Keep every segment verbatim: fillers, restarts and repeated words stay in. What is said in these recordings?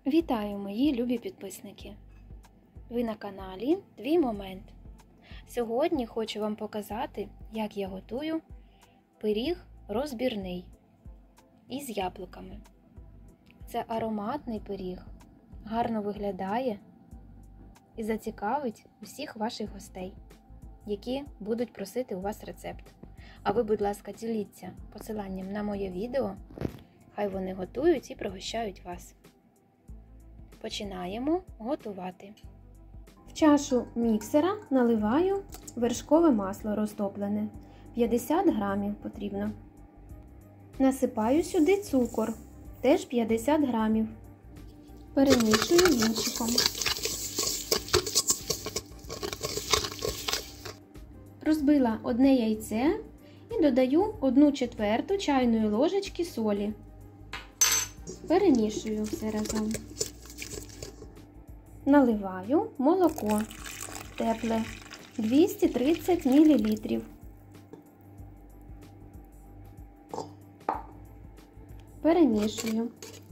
Вітаю, мої любі підписники! Ви на каналі Твій Момент. Сьогодні хочу вам показати, як я готую пиріг розбірний із яблуками. Це ароматний пиріг, гарно виглядає і зацікавить усіх ваших гостей, які будуть просити у вас рецепт. А ви, будь ласка, діліться посиланням на моє відео, хай вони готують і пригощають вас. Починаємо готувати. В чашу міксера наливаю вершкове масло розтоплене, п'ятдесят грамів потрібно. Насипаю сюди цукор, теж п'ятдесят грамів. Перемішую вінчиком. Розбила одне яйце і додаю одну четверту чайної ложечки солі. Перемішую все разом. Наливаю молоко тепле двісті тридцять мілілітрів. Перемішую.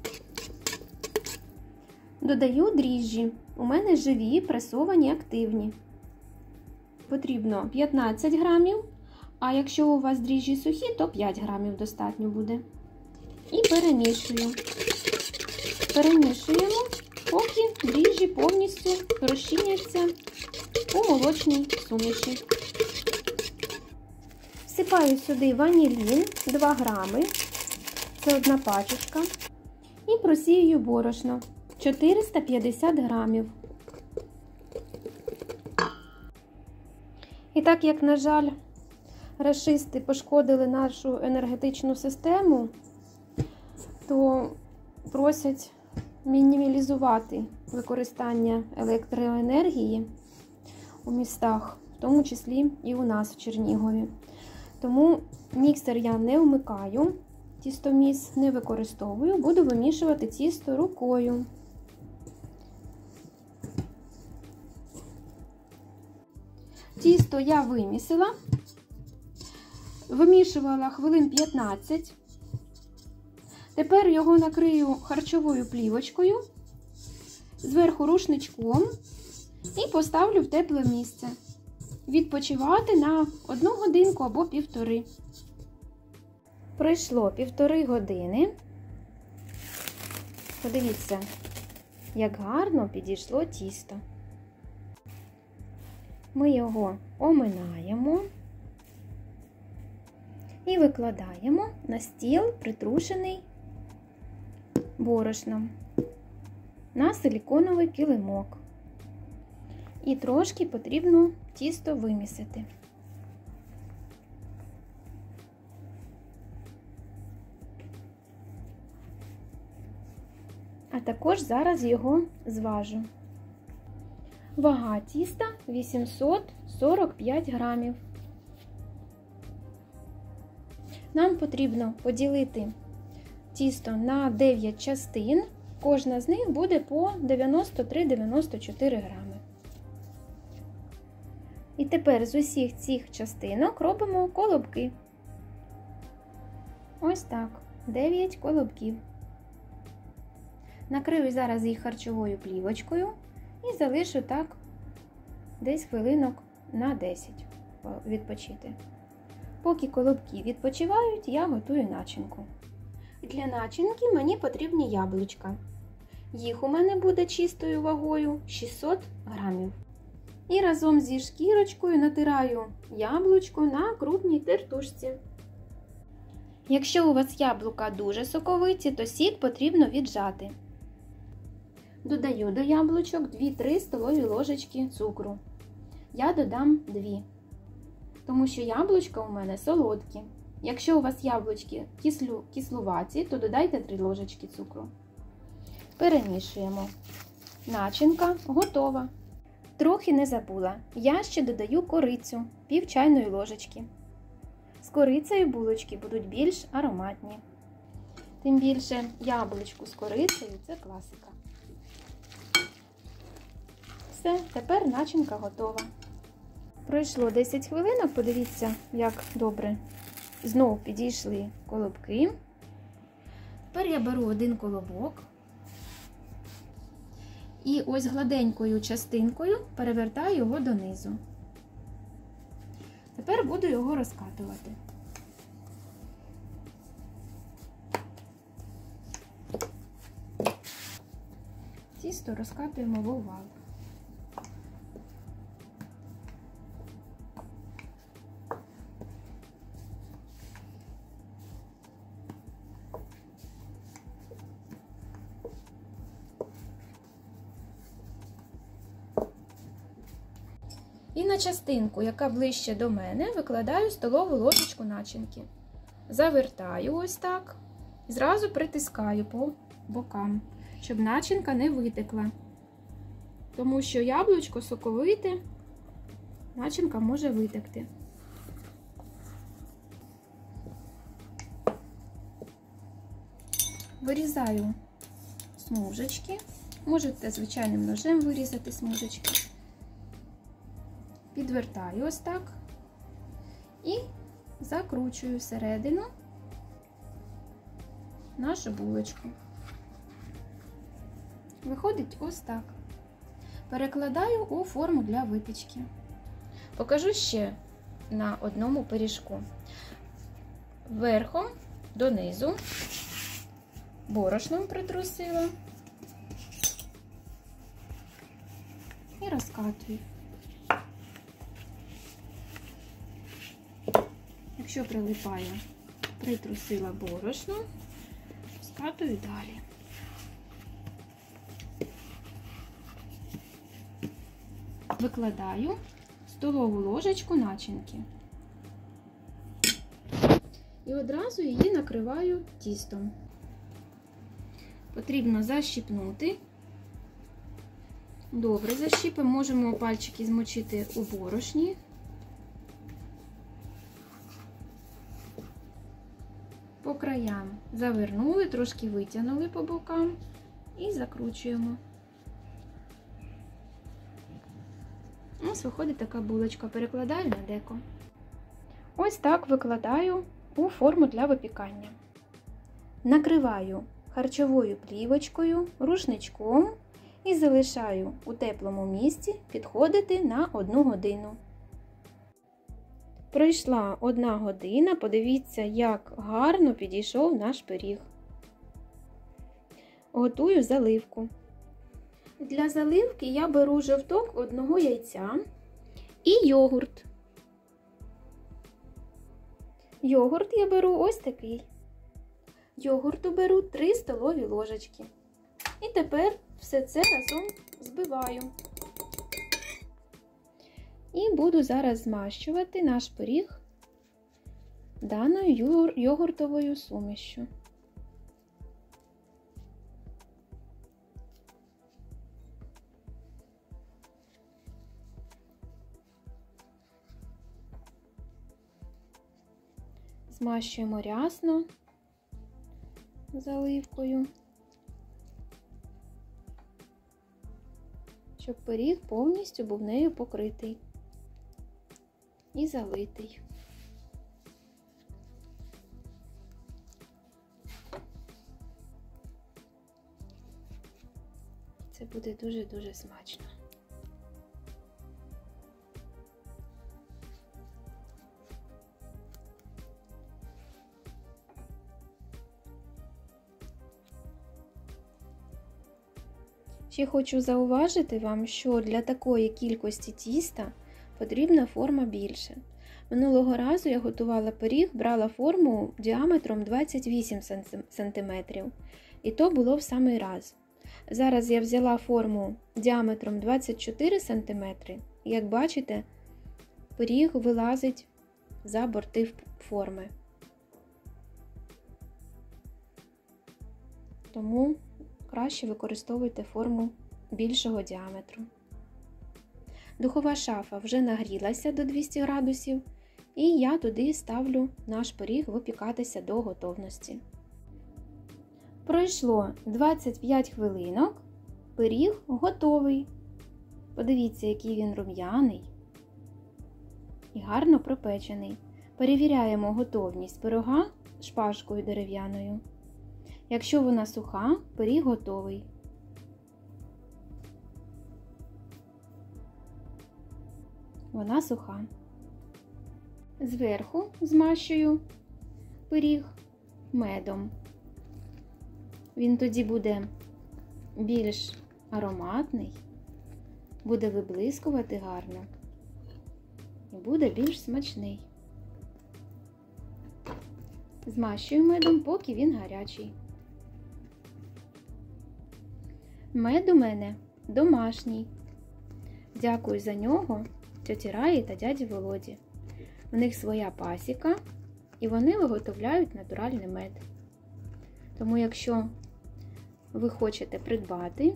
Додаю дріжджі. У мене живі, пресовані, активні. Потрібно п'ятнадцять грамів, а якщо у вас дріжджі сухі, то п'ять грамів достатньо буде. І перемішую. Перемішуємо, поки дріжджі повністю розчиняться у молочній суміші. Всипаю сюди ванілін два грами, це одна пачечка, і просіюю борошно чотириста п'ятдесят грамів. І так як, на жаль, рашисти пошкодили нашу енергетичну систему, то просять мінімалізувати використання електроенергії у містах, в тому числі і у нас в Чернігові. Тому міксер я не вмикаю, тістоміс не використовую, буду вимішувати тісто рукою. Тісто я вимісила, вимішувала хвилин п'ятнадцять. Тепер його накрию харчовою плівочкою, зверху рушничком і поставлю в тепле місце. Відпочивати на одну годинку або півтори. Пройшло півтори години. Подивіться, як гарно підійшло тісто. Ми його оминаємо і викладаємо на стіл, притрушений борошном, на силіконовий килимок. І трошки потрібно тісто вимісити. А також зараз його зважу. Вага тіста вісімсот сорок п'ять грамів. Нам потрібно поділити тісто на дев'ять частин, кожна з них буде по дев'яносто три - дев'яносто чотири грами. І тепер з усіх цих частинок робимо колобки. Ось так, дев'ять колобків. Накрию зараз їх харчовою плівочкою і залишу так десь хвилинок на десять відпочити. Поки колобки відпочивають, я готую начинку. Для начинки мені потрібні яблучка. Їх у мене буде чистою вагою шістсот грамів. І разом зі шкірочкою натираю яблучко на крупній тертушці. Якщо у вас яблука дуже соковиті, то сік потрібно віджати. Додаю до яблучок дві-три столові ложечки цукру. Я додам дві, тому що яблучка у мене солодкі. Якщо у вас яблучки кислю, кислуваті, то додайте три ложечки цукру. Перемішуємо. Начинка готова. Трохи не забула, я ще додаю корицю, пів чайної ложечки. З корицею булочки будуть більш ароматні. Тим більше яблучку з корицею – це класика. Все, тепер начинка готова. Пройшло десять хвилинок, подивіться, як добре. Знову підійшли колобки. Тепер я беру один колобок І ось гладенькою частинкою перевертаю його донизу. Тепер буду його розкатувати. Тісто розкатуємо в овал. І на частинку, яка ближче до мене, викладаю столову ложечку начинки. Завертаю ось так і зразу притискаю по бокам, щоб начинка не витекла. Тому що яблучко соковите, начинка може витекти. Вирізаю смужечки. Можете звичайним ножем вирізати смужечки. Підвертаю ось так і закручую всередину нашу булочку. Виходить ось так. Перекладаю у форму для випічки. Покажу ще на одному пиріжку. Верхом донизу борошном притрусила і розкатую. Якщо прилипає, притрусила борошно, скатую далі. Викладаю столову ложечку начинки. І одразу її накриваю тістом. Потрібно защіпнути. Добре защіпимо, можемо пальчики змочити у борошні. По краям завернули, трошки витягнули по бокам і закручуємо. Ось виходить така булочка. Перекладаю на деко. Ось так викладаю у форму для випікання. Накриваю харчовою плівочкою, рушничком і залишаю у теплому місці підходити на одну годину. Пройшла одна година, подивіться, як гарно підійшов наш пиріг. Готую заливку. Для заливки я беру жовток одного яйця і йогурт. Йогурт я беру ось такий. Йогурту беру три столові ложечки. І тепер все це разом збиваю. І буду зараз змащувати наш пиріг даною йогуртовою сумішю. Змащуємо рясно заливкою, щоб пиріг повністю був нею покритий і залитий. Це буде дуже-дуже смачно. Ще хочу зауважити вам, що для такої кількості тіста потрібна форма більше. Минулого разу я готувала пиріг, брала форму діаметром двадцять вісім сантиметрів. І то було в самий раз. Зараз я взяла форму діаметром двадцять чотири сантиметри. Як бачите, пиріг вилазить за борти форми. Тому краще використовуйте форму більшого діаметру. Духова шафа вже нагрілася до двохсот градусів, і я туди ставлю наш пиріг випікатися до готовності. Пройшло двадцять п'ять хвилинок, пиріг готовий. Подивіться, який він рум'яний і гарно пропечений. Перевіряємо готовність пирога шпажкою дерев'яною. Якщо вона суха, пиріг готовий. вона суха. Зверху змащую пиріг медом. Він тоді буде більш ароматний, буде виблискувати гарно і буде більш смачний. Змащую медом, поки він гарячий. Мед у мене домашній. Дякую за нього тьоті Раї та дяді Володі. У них своя пасіка, і вони виготовляють натуральний мед. Тому, якщо ви хочете придбати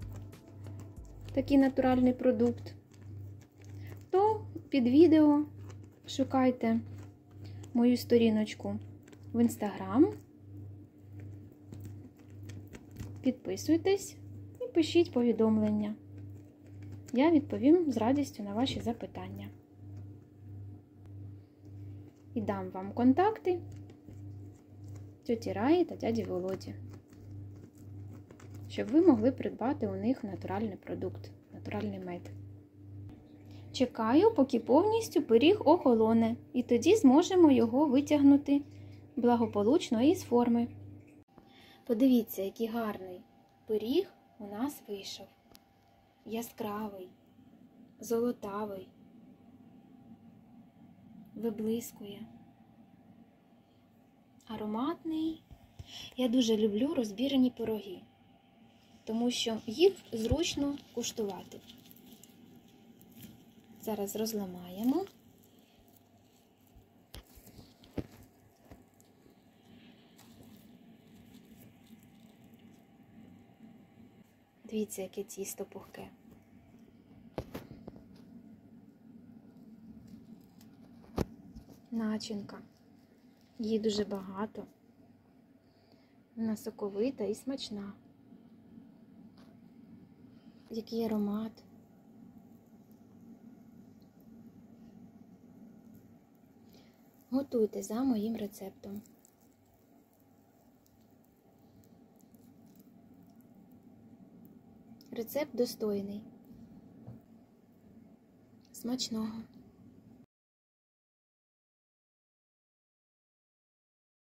такий натуральний продукт, то під відео шукайте мою сторіночку в Instagram, підписуйтесь і пишіть повідомлення. Я відповім з радістю на ваші запитання. І дам вам контакти тьоті Раї та дяді Володі, щоб ви могли придбати у них натуральний продукт, натуральний мед. Чекаю, поки повністю пиріг охолоне, і тоді зможемо його витягнути благополучно із форми. Подивіться, який гарний пиріг у нас вийшов. Яскравий, золотавий, виблискує, ароматний. Я дуже люблю розбірені пироги, тому що їх зручно куштувати. Зараз розламаємо. Дивіться, яке тісто пухке. Начинка. Її дуже багато. Вона соковита і смачна. Який аромат. Готуйте за моїм рецептом. Рецепт достойний. Смачного!